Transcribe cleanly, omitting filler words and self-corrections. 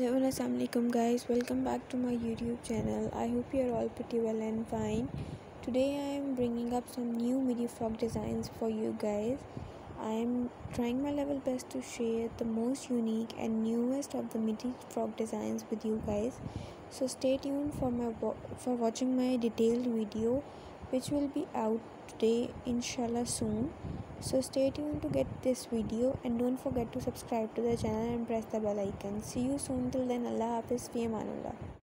Hello and Assalamualaikum guys, welcome back to my YouTube channel. I hope you are all pretty well and fine. Today I am bringing up some new Midi frock designs for you guys. I am trying my level best to share the most unique and newest of the Midi frock designs with you guys. So stay tuned for watching my detailed video, which will be out today inshallah soon. So stay tuned to get this video and don't forget to subscribe to the channel and press the bell icon. See you soon. Till then, Allah Hafiz, fi amanullah.